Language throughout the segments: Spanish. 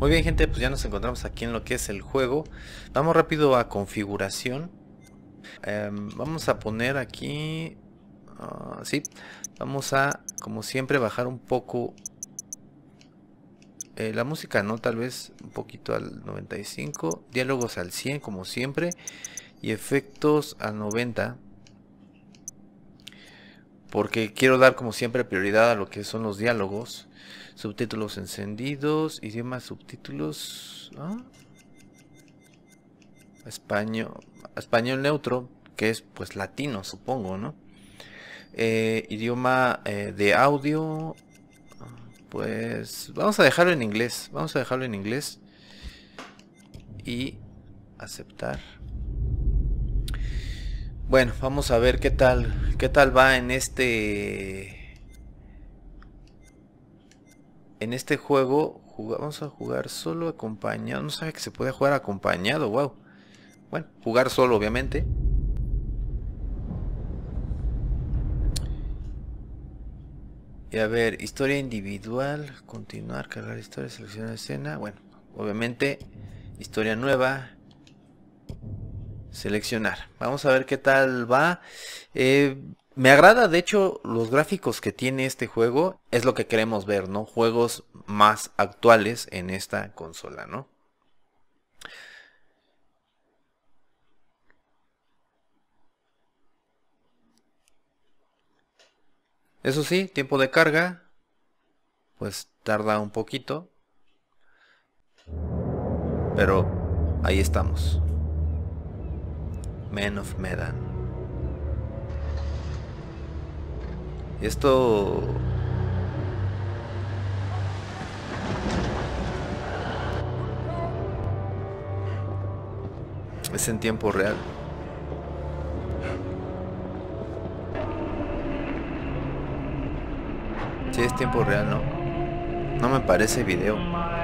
Muy bien, gente, pues ya nos encontramos aquí en lo que es el juego. Vamos rápido a configuración. Vamos a poner aquí... sí, vamos a, como siempre, bajar un poco la música, ¿no? Tal vez un poquito al 95. Diálogos al 100, como siempre. Y efectos al 90. Porque quiero dar, como siempre, prioridad a lo que son los diálogos. Subtítulos encendidos, idiomas, subtítulos, español neutro, que es pues latino, supongo, ¿no? Idioma de audio, pues vamos a dejarlo en inglés, y aceptar. Bueno, vamos a ver qué tal va en este juego. Vamos a jugar solo, acompañado. No sabía que se puede jugar acompañado, wow. Bueno, jugar solo, obviamente. Y a ver, historia individual, continuar, cargar historia, seleccionar escena. Bueno, obviamente, historia nueva, seleccionar. Vamos a ver qué tal va. Me agrada, de hecho, los gráficos que tiene este juego. Es lo que queremos ver, ¿no? Juegos más actuales en esta consola, ¿no? Eso sí, tiempo de carga, pues tarda un poquito. Pero ahí estamos. Man of Medan. Esto... es en tiempo real. Sí, es tiempo real, ¿no? No me parece video.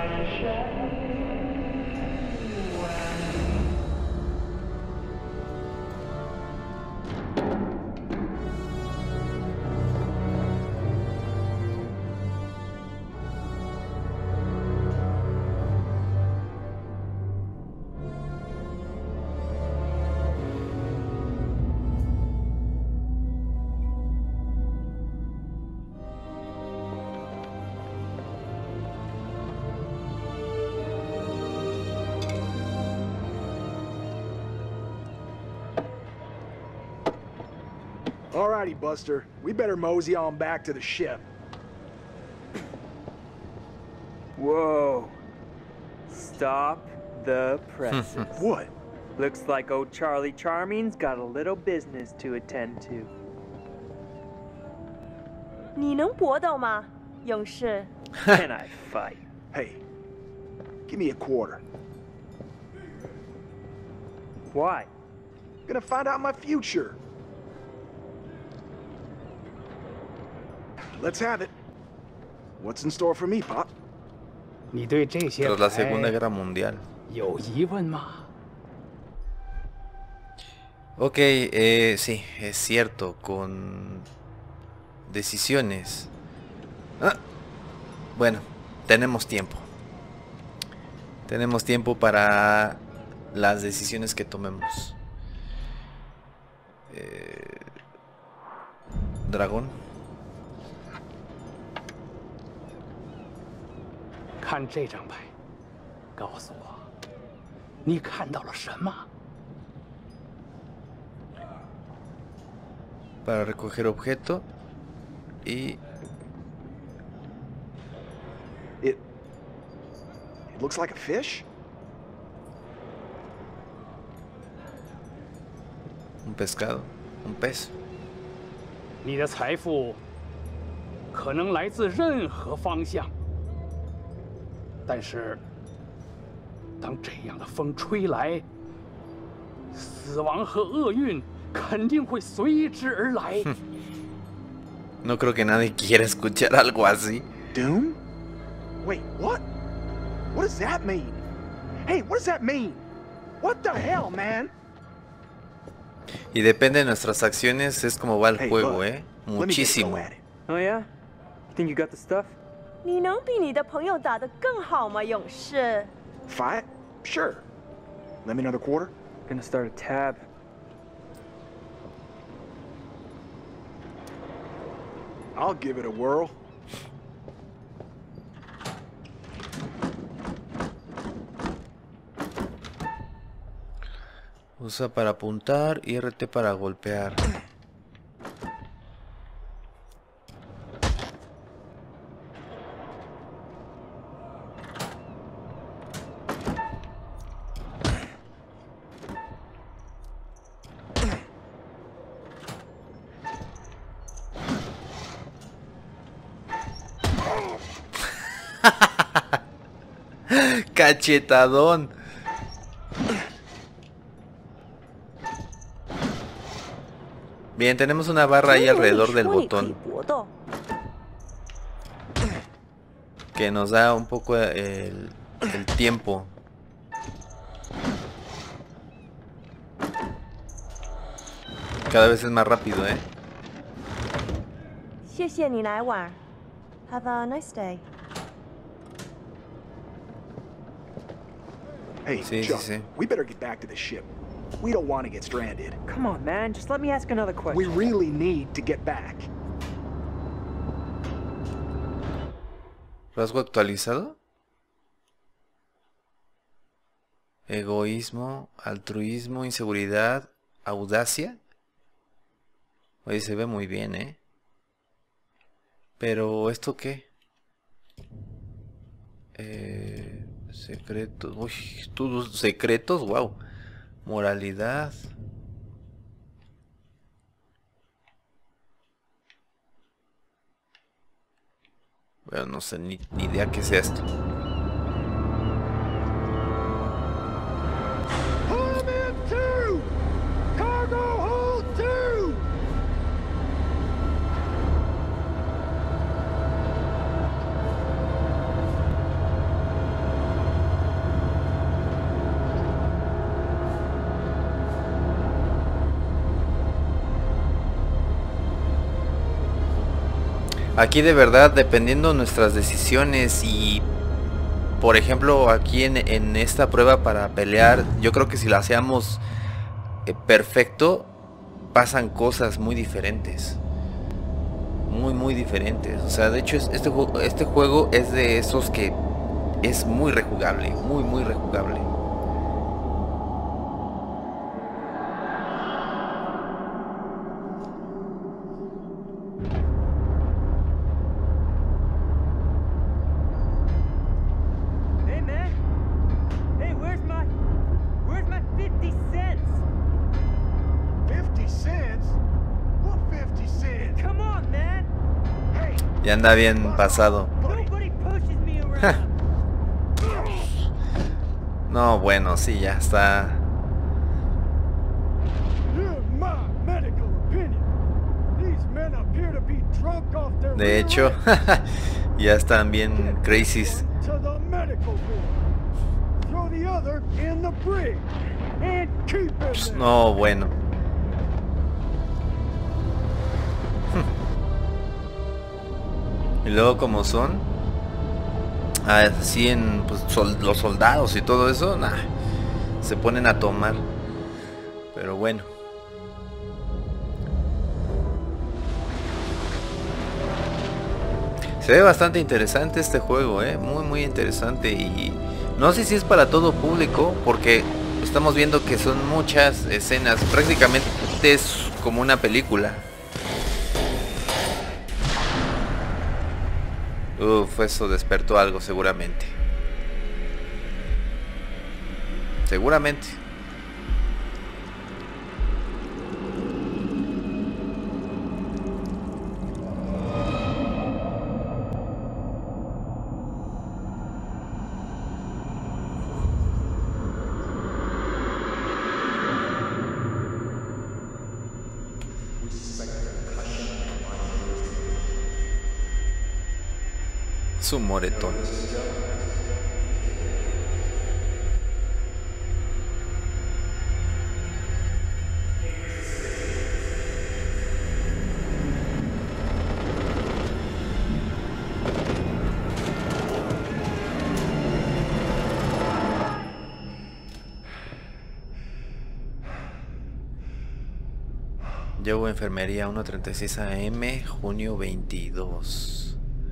Alrighty, Buster. We better mosey on back to the ship. Whoa. Stop the presses. What? Looks like old Charlie Charming's got a little business to attend to. 你能搏斗吗，勇士？ Can I fight? Hey, give me a quarter. Why? Gonna find out my future. Let's have it. What's in store for me, Pop? 你对这些 Tras la Segunda 牌 Guerra Mundial. 有疑问吗？ Ok, sí, es cierto, con decisiones. Bueno, tenemos tiempo. Tenemos tiempo para las decisiones que tomemos. Dragón. 看这张牌，告诉我，你看到了什么？ Para recoger objeto. Y... It looks like a fish. un pescado. Un pez. 你的财富可能来自任何方向，但是当这样的风吹来，死亡和厄运肯定会随之而来。 No creo que nadie quiera escuchar algo así. Doom? Wait, what? What does that mean? Hey, what does that mean? What the hell, man? Y depende de nuestras acciones, es como va el Hey, juego, look, let me get a Muchísimo. go at it. Oh yeah? Think you got the stuff? 你能比你的朋友打得更好吗，勇士？ Fight? Sure. Lend me another quarter? Gonna start a tab. I'll give it a whirl. Usa para apuntar y RT para golpear. Cachetadón. Bien, tenemos una barra ahí alrededor del botón que nos da un poco el tiempo. Cada vez es más rápido, ¿eh? 谢谢你来玩。Have a nice day. Hey, Sí, Chuck, sí, sí. we better get back to the ship. We don't want to get stranded. Come on, man. Just let me ask another question. We really need to get back. Rasgo actualizado. Egoísmo, altruismo, inseguridad, audacia. Oye, se ve muy bien, ¿eh? Pero, ¿esto qué? Secretos. Uy, todos secretos, wow. Moralidad. Bueno, no sé, ni idea qué sea esto. Aquí de verdad, dependiendo de nuestras decisiones y, por ejemplo, aquí en esta prueba para pelear, yo creo que si la hacíamos perfecto, pasan cosas muy diferentes. Muy diferentes. O sea, de hecho, este juego es de esos que es muy rejugable, muy rejugable. Ya anda bien pasado. No, bueno, sí, ya está. De hecho, ya están bien crazies. No, bueno. Y luego como son así en pues, los soldados y todo eso, nah, se ponen a tomar. Pero bueno. Se ve bastante interesante este juego, muy interesante. Y no sé si es para todo público, porque estamos viendo que son muchas escenas. Prácticamente es como una película. Uf, eso despertó algo seguramente. Seguramente. Su moretón. Llevo enfermería 1:36 AM, junio 22.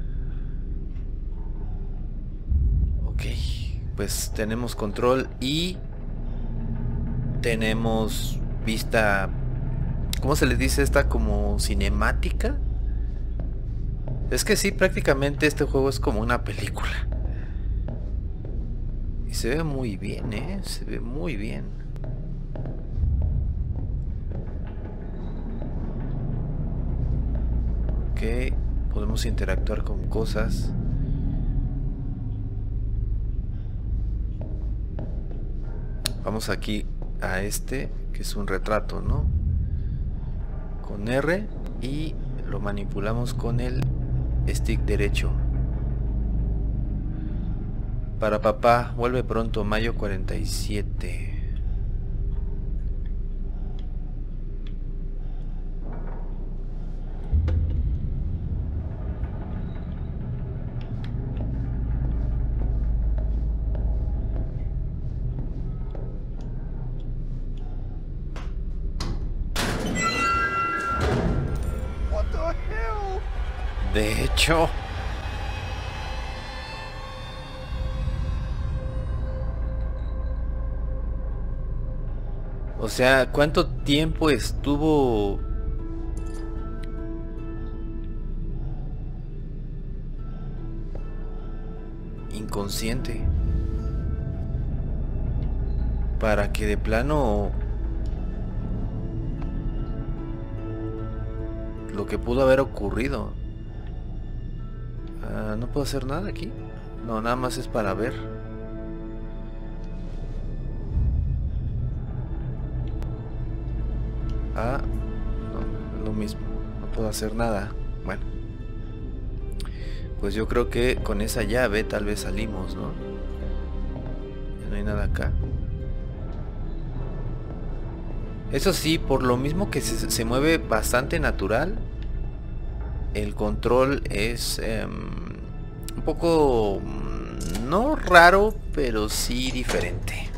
Ok, pues tenemos control y tenemos vista, ¿cómo se les dice esta? Como cinemática. Es que sí, prácticamente este juego es como una película. Y se ve muy bien, se ve muy bien. Ok, podemos interactuar con cosas. Vamos aquí a este, que es un retrato, ¿no? Con R y lo manipulamos con el stick derecho. Para papá, vuelve pronto, mayo 47. What the hell? De hecho, o sea, ¿cuánto tiempo estuvo inconsciente para que de plano lo que pudo haber ocurrido? No puedo hacer nada aquí. No, nada más es para ver. No, lo mismo. No puedo hacer nada. Bueno, pues yo creo que con esa llave tal vez salimos, ¿no? No hay nada acá. Eso sí, por lo mismo que se mueve bastante natural, el control es un poco, no raro, pero sí diferente.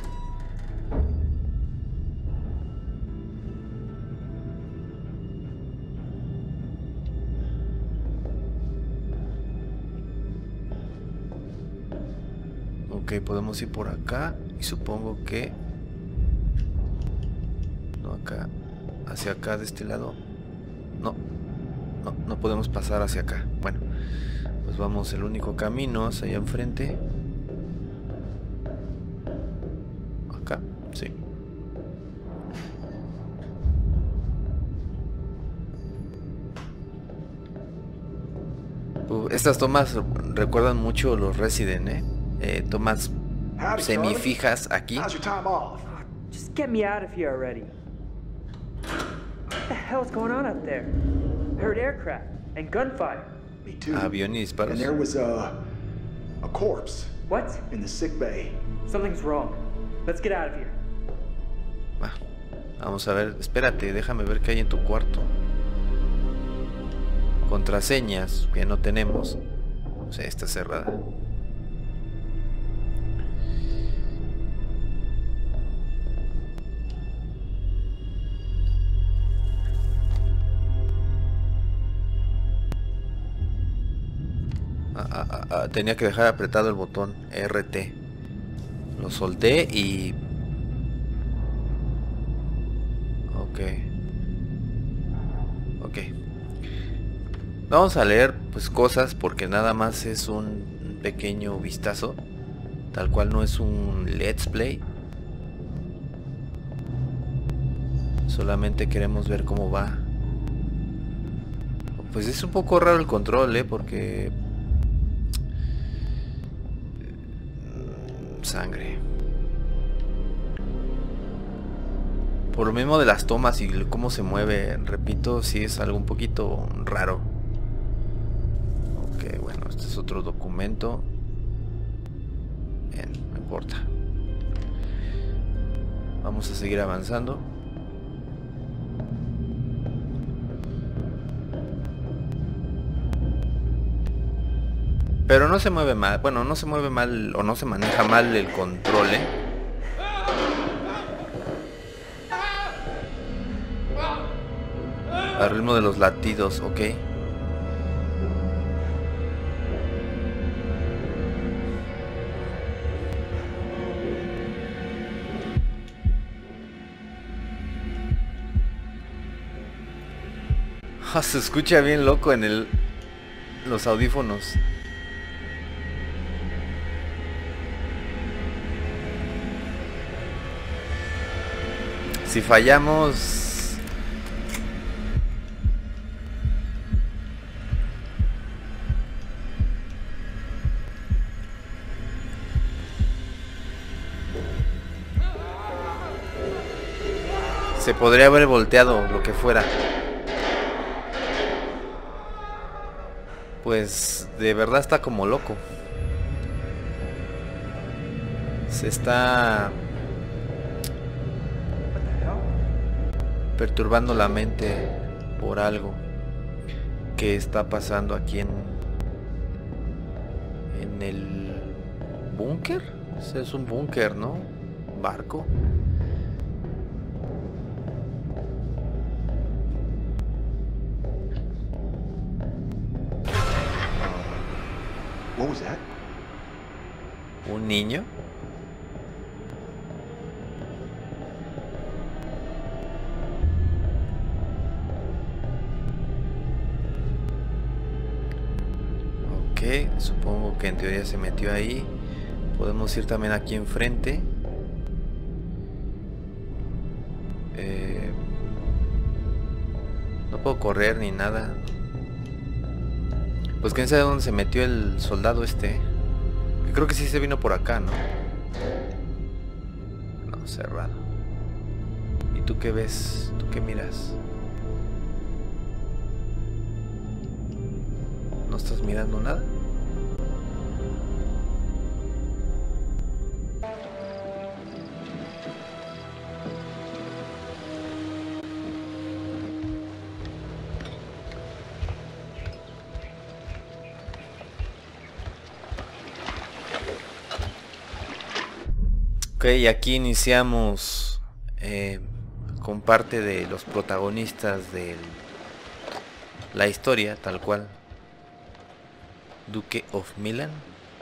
Ok, podemos ir por acá y supongo que... No, acá, hacia acá de este lado. No podemos pasar hacia acá. Bueno, pues vamos, el único camino es allá enfrente. Acá, sí. Estas tomas recuerdan mucho los Resident, tomas Howdy, semifijas aquí. How's your time off? Just get me out of here already. What the hell's going on up there? I heard aircraft and gunfire. Me too. Avión y disparos. And there was a corpse What? in the sick bay. Something's wrong. Let's get out of here. Vamos a ver, espérate, déjame ver qué hay en tu cuarto. Contraseñas que no tenemos. O sea, está cerrada. Tenía que dejar apretado el botón RT. Lo solté y... Ok. Vamos a leer pues cosas porque nada más es un pequeño vistazo. Tal cual no es un let's play. Solamente queremos ver cómo va. Pues es un poco raro el control, porque... Sangre. Por lo mismo de las tomas y cómo se mueve, repito, sí es algo un poquito raro. Ok, bueno, este es otro documento. Bien, no importa. Vamos a seguir avanzando. Pero no se mueve mal, bueno, no se mueve mal o no se maneja mal el control, Al ritmo de los latidos, ok. Se escucha bien loco en los audífonos. Si fallamos... se podría haber volteado, lo que fuera. Pues de verdad está como loco. Se está perturbando la mente por algo que está pasando aquí en el búnker. Ese es un búnker, ¿no? Barco. What was that? Un niño. Ok, supongo que en teoría se metió ahí. Podemos ir también aquí enfrente. No puedo correr ni nada. Pues quién sabe dónde se metió el soldado este. Que creo que sí se vino por acá, ¿no? No, cerrado. ¿Y tú qué ves? ¿Tú qué miras? ¿No estás mirando nada? Ok, y aquí iniciamos con parte de los protagonistas de la historia, tal cual. Duque of Milan.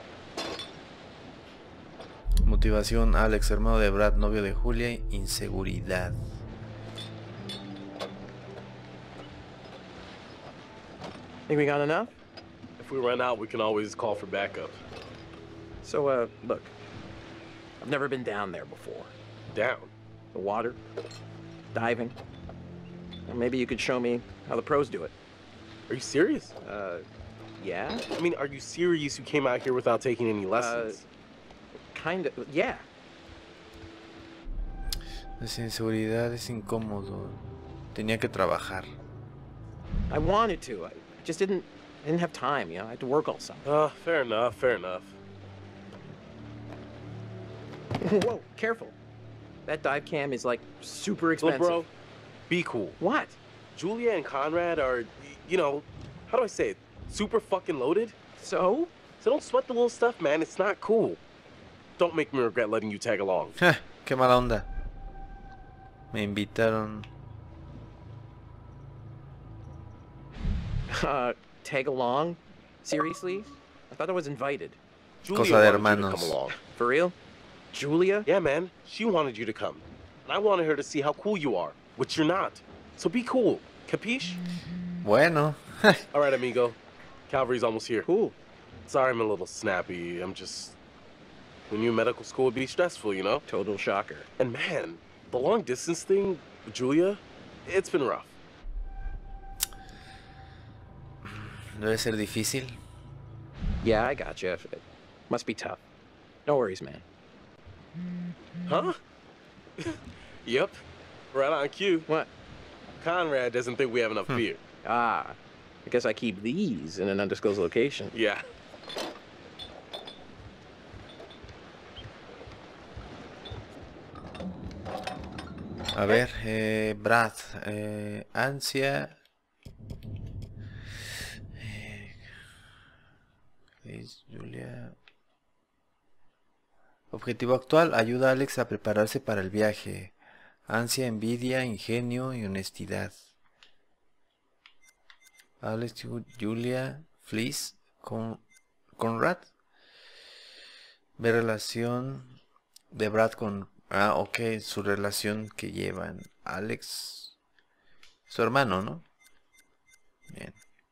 Motivación: Alex, hermano de Brad, novio de Julia. Inseguridad. Think we got enough? If we run out, we can always call for backup. So, look. I've never been down there before. Down? The water, diving. Well, maybe you could show me how the pros do it. Are you serious? Yeah? I mean, are you serious you came out here without taking any lessons? Kinda, yeah. Es inseguridad, es incómodo. Tenía que trabajar. I wanted to. I just didn't have time, you know? I had to work all summer. Fair enough, fair enough. Whoa, careful. That dive cam is, like, super Look, expensive. bro, be cool. What? Julia and Conrad are, you know, how do I say it? Super fucking loaded. So? So don't sweat the little stuff, man. It's not cool. Don't make me regret letting you tag along. Qué mala onda. Me invitaron. Tag along? Seriously? I thought I was invited. Julia Cosa de wanted you to hermanos. come along. For real? Julia? Yeah, man. She wanted you to come. And I wanted her to see how cool you are, which you're not. So be cool. Capiche? Bueno. All right, amigo. Calvary's almost here. Cool. Sorry I'm a little snappy. We knew medical school would be stressful, you know? Total shocker. And man, the long distance thing with Julia, it's been rough. Debe ser difícil. Yeah, I gotcha. It must be tough. No worries, man. Huh? Yep. Right on cue. What? Conrad doesn't think we have enough beer. Ah, I guess I keep these in an undisclosed location. Yeah. A ver, Brad, ansia. Julia. Objetivo actual: ayuda a Alex a prepararse para el viaje. Ansia, envidia, ingenio y honestidad. Alex, Julia, Fliss, Conrad. Ve relación de Brad con... Ah, ok, su relación que llevan Alex, su hermano, ¿no? Bien.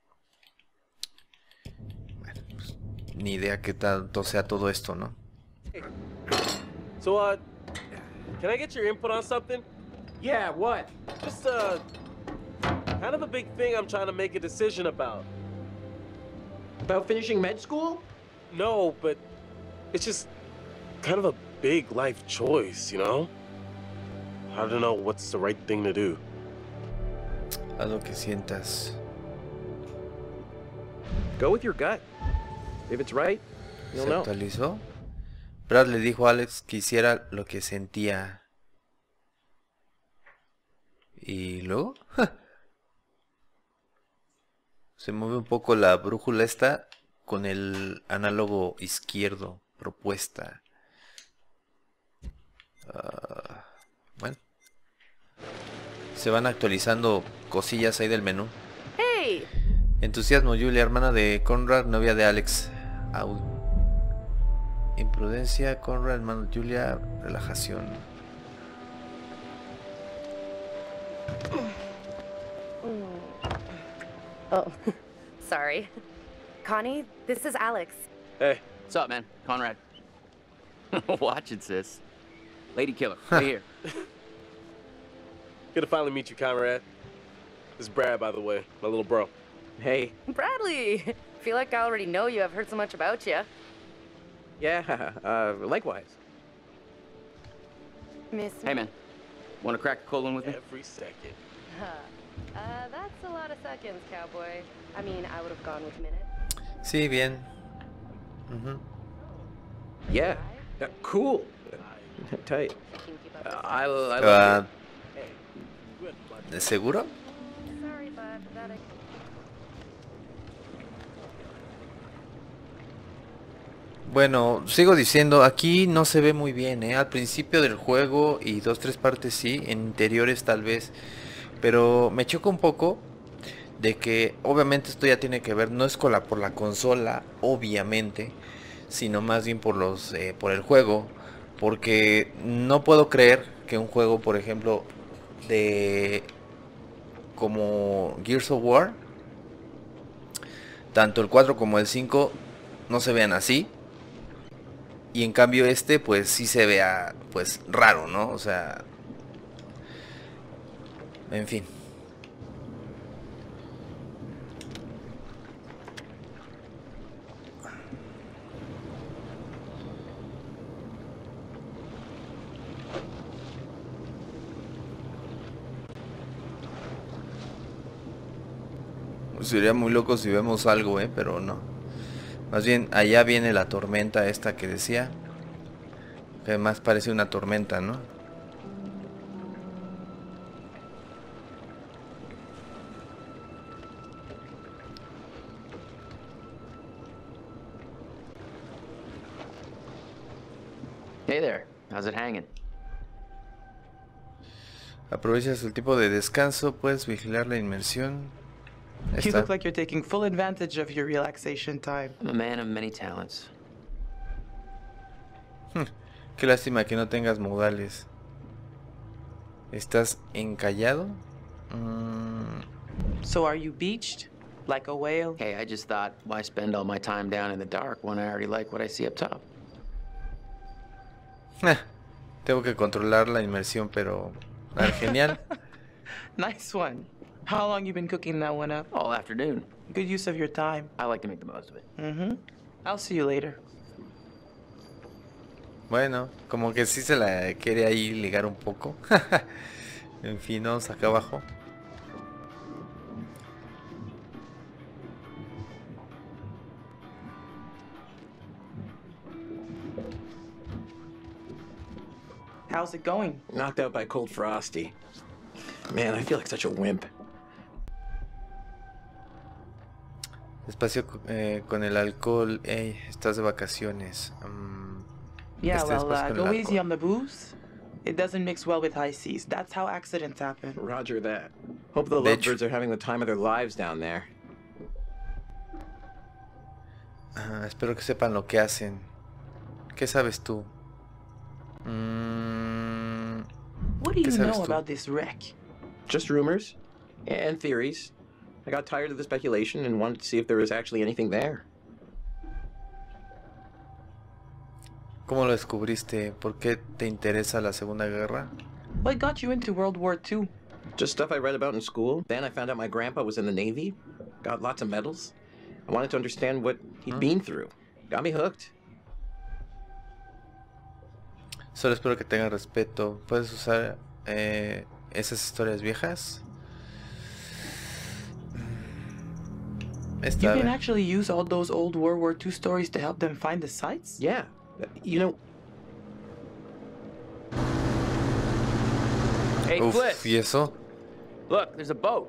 Bueno, pues, ni idea qué tanto sea todo esto, ¿no? So, can I get your input on something? Yeah, what? Just, kind of a big thing I'm trying to make a decision about. About finishing med school? No, but it's just kind of a big life choice, you know? I don't know what's the right thing to do. Haz lo que sientas. Go with your gut. If it's right, you'll ¿Se know. actualizó? Brad le dijo a Alex que hiciera lo que sentía. Y luego... Se mueve un poco la brújula esta con el análogo izquierdo propuesta. Bueno. Se van actualizando cosillas ahí del menú. Hey! Entusiasmo, Julia, hermana de Conrad, novia de Alex. Imprudencia, Conrad, hermano de Julia, relajación. Oh, sorry. Connie, this is Alex. Hey, What's up, man? Conrad. Watch it, sis. Lady killer, right here. good to finally meet you, Conrad. This is Brad, by the way, my little bro. Hey. Bradley! Feel like I already know you. I've heard so much about you. Yeah, likewise. Miss Hey, man. Want to crack a cold one with me? Every second. That's a lot of seconds, cowboy. I mean, I would have gone with minutes. Sí, bien. Yeah. Cool. Tight. Can keep up I love ¿De seguro? this. Sorry, bud. That I... Bueno, sigo diciendo, aquí no se ve muy bien, ¿eh? Al principio del juego y 2-3 partes sí, en interiores tal vez. Pero me choca un poco de que obviamente esto ya tiene que ver, no es por la consola, obviamente, sino más bien por por el juego. Porque no puedo creer que un juego, por ejemplo, como Gears of War, tanto el 4 como el 5 no se vean así. Y en cambio pues sí se vea, pues, raro, ¿no? O sea... En fin. Sería muy loco si vemos algo, pero no. Más bien, allá viene la tormenta esta que decía. Que además parece una tormenta, ¿no? Hey there. How's it hanging? Aprovechas el tipo de descanso, puedes vigilar la inmersión. Ahí You está. look like you're taking full advantage of your relaxation time. I'm a man of many talents. Qué lástima que no tengas modales. ¿Estás encallado? So are you beached? Like a whale? Hey, I just thought, why spend all my time down in the dark when I already like what I see up top? Tengo que controlar la inmersión, pero... Ah, genial. Nice one. How long you been cooking that one up? All afternoon. Good use of your time. I like to make the most of it. I'll see you later. Bueno, como que sí se la quiere ahí ligar un poco. En fin, vamos acá abajo. How's it going? Knocked out by Cold Frosty. Man, I feel like such a wimp. Despacio con el alcohol. Ey, estás de vacaciones. Yeah, Este well, después con el go easy alcohol. on the booze. It doesn't mix well with high seas. That's how accidents happen. Roger that. Hope the De hecho- lovebirds are having the time of their lives down there. Espero que sepan lo que hacen. ¿Qué sabes tú? What do ¿Qué you sabes know tú? about this wreck? Just rumors and theories. I got tired of the speculation and wanted to see if there was actually anything there. ¿Cómo lo descubriste? ¿Por qué te interesa la Segunda Guerra? What got you into World War II? Just stuff I read about in school. Then I found out my grandpa was in the Navy. Got lots of medals. I wanted to understand what he'd been through. Got me hooked. Solo espero que tengan respeto. ¿Puedes usar esas historias viejas? You Esta can vez. actually use all those old World War II stories to help them find the sites? Yeah. You know, Hey, Uf, Fliss. ¿y eso? Look, there's a boat.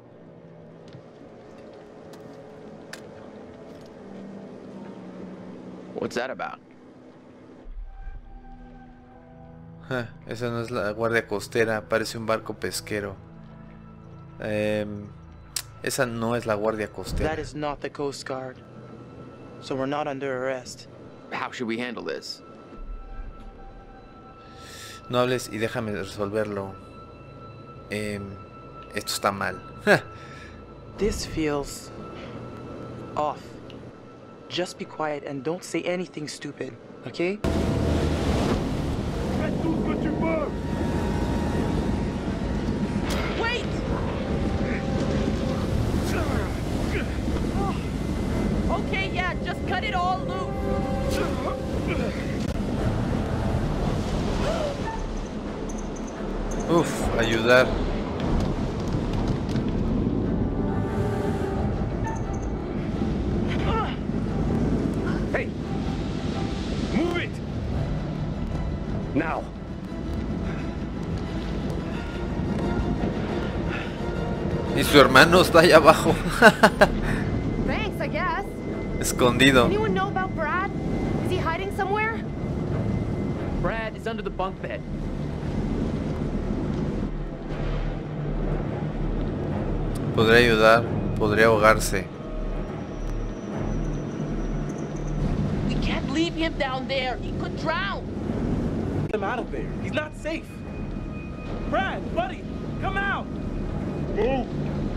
What's that about? Esa no es la guardia costera, parece un barco pesquero. Esa no es la guardia costera. That is not the Coast Guard. So we're not under arrest. How should we handle this? No hables y déjame resolverlo. Esto está mal. This feels off. Just be quiet and don't say anything stupid, okay? Wait! Okay, yeah, just cut it all loose. Uf, ayudar. Hey! Move it! Now! Y su hermano está allá abajo. Thanks, I guess. Escondido. Anyone know about Brad? Is he hiding somewhere? Brad is under the bunk bed. Podría ayudar, podría ahogarse. We can't leave him down there. He could drown. Get him out of there. He's not safe. Brad, buddy, come out. Move.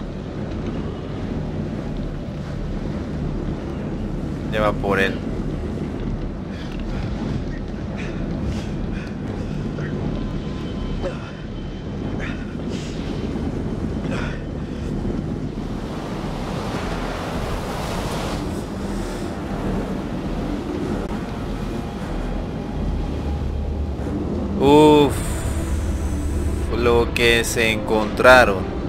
Ya va por él. Uf, lo que se encontraron.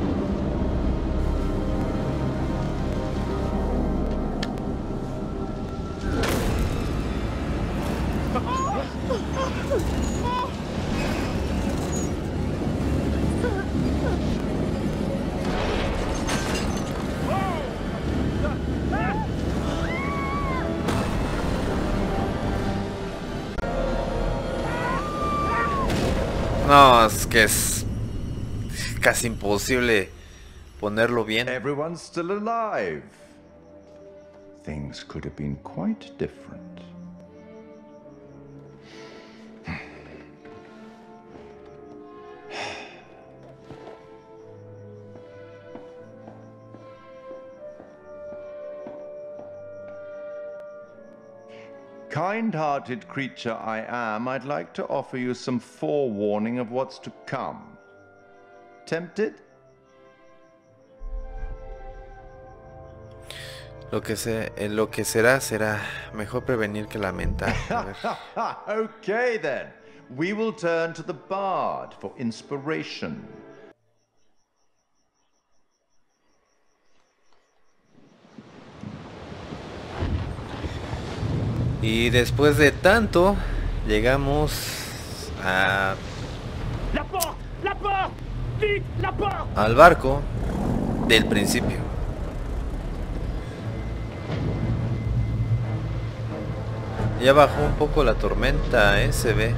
No, es que es casi imposible ponerlo bien. Everyone's still alive. Things could have been quite different. Kind-hearted creature I am, I'd like to offer you some forewarning of what's to come. Tempted? Lo que será, será. Mejor prevenir que lamentar. A ver. Okay then. We will turn to the bard for inspiration. Y después de tanto, llegamos a... al barco del principio. Ya bajó un poco la tormenta, se ve.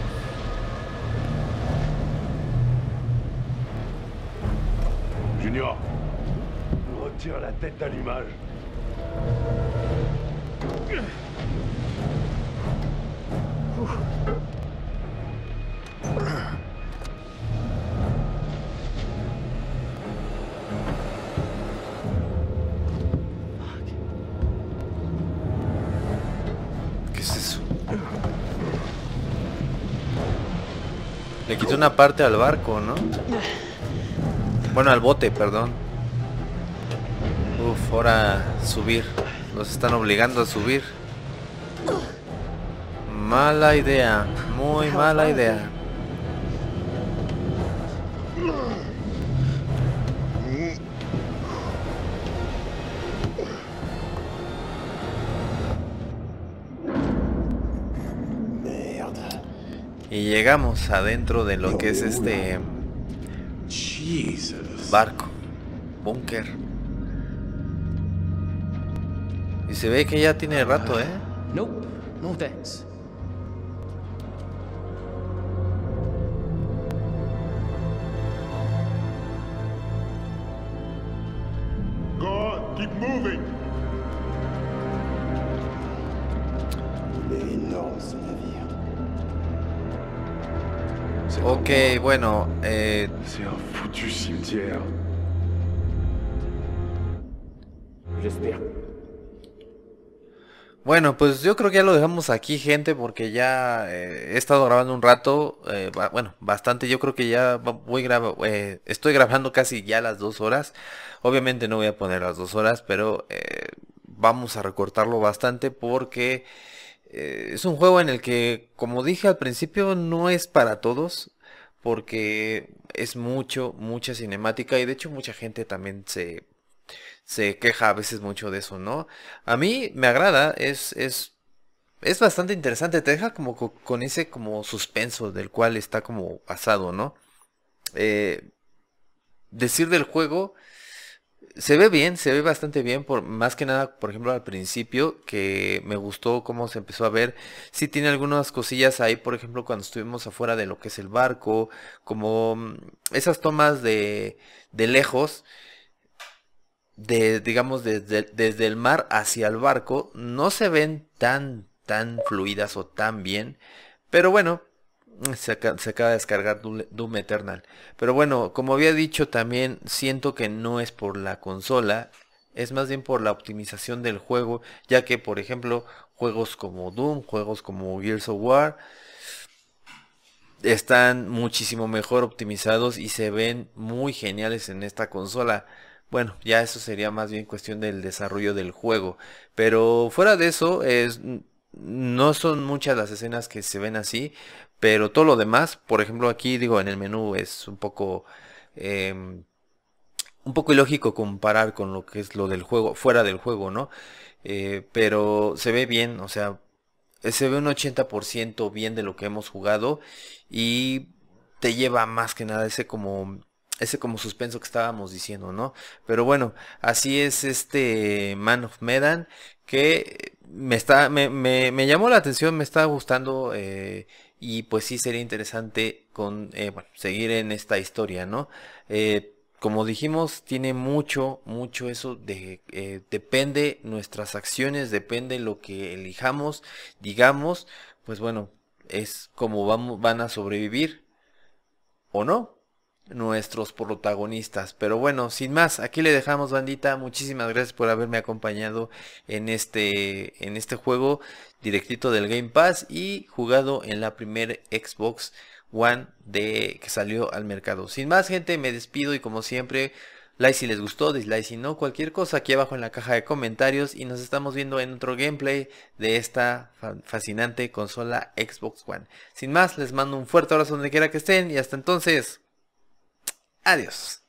Junior, retire la tête d'allumage. Le quitó una parte al barco, ¿no? Bueno, al bote, perdón. Uf, ahora subir. Nos están obligando a subir. Mala idea, muy mala idea. Y llegamos adentro de lo que es este barco, búnker. Y se ve que ya tiene rato, ¿eh? Nope, no thanks. Go on, keep moving. Il est énorme ce navire. Ok, bueno, C'est un foutu cimetière. J'espère. bueno, pues yo creo que ya lo dejamos aquí, gente, porque ya he estado grabando un rato, bueno, bastante. Yo creo que ya estoy grabando casi ya las 2 horas. Obviamente no voy a poner las 2 horas, pero vamos a recortarlo bastante porque es un juego en el que, como dije al principio, no es para todos, porque es mucha cinemática, y de hecho mucha gente también se queja a veces mucho de eso, ¿no? A mí me agrada, es bastante interesante, te deja como con ese como suspenso del cual está como basado, ¿no? Decir del juego, se ve bien, se ve bastante bien, más que nada, por ejemplo, al principio, que me gustó cómo se empezó a ver. Sí tiene algunas cosillas ahí, por ejemplo, cuando estuvimos afuera de lo que es el barco, como esas tomas de lejos, digamos, desde el mar hacia el barco, no se ven tan fluidas o tan bien, pero bueno, se acaba de descargar Doom Eternal. Pero bueno, como había dicho, también siento que no es por la consola, es más bien por la optimización del juego, ya que, por ejemplo, juegos como Doom, juegos como Gears of War, están muchísimo mejor optimizados y se ven muy geniales en esta consola. Bueno, ya eso sería más bien cuestión del desarrollo del juego. Pero fuera de eso, no son muchas las escenas que se ven así. Pero todo lo demás, por ejemplo aquí digo en el menú, es un poco ilógico comparar con lo que es lo del juego, fuera del juego, ¿no? Pero se ve bien, o sea, se ve un 80% bien de lo que hemos jugado. Y te lleva más que nada ese como suspenso que estábamos diciendo, ¿no? Pero bueno, así es este Man of Medan, que me llamó la atención, me está gustando, y pues sí sería interesante bueno, seguir en esta historia, ¿no? Como dijimos, tiene mucho eso de depende nuestras acciones, depende lo que elijamos, digamos, pues bueno, es como van a sobrevivir o no nuestros protagonistas. Pero bueno, sin más, aquí le dejamos, bandita. Muchísimas gracias por haberme acompañado en este juego directito del Game Pass y jugado en la primer Xbox One que salió al mercado. Sin más, gente, me despido y como siempre, like si les gustó, dislike si no, cualquier cosa aquí abajo en la caja de comentarios, y nos estamos viendo en otro gameplay de esta fascinante consola Xbox One. Sin más, les mando un fuerte abrazo donde quiera que estén y hasta entonces, adiós.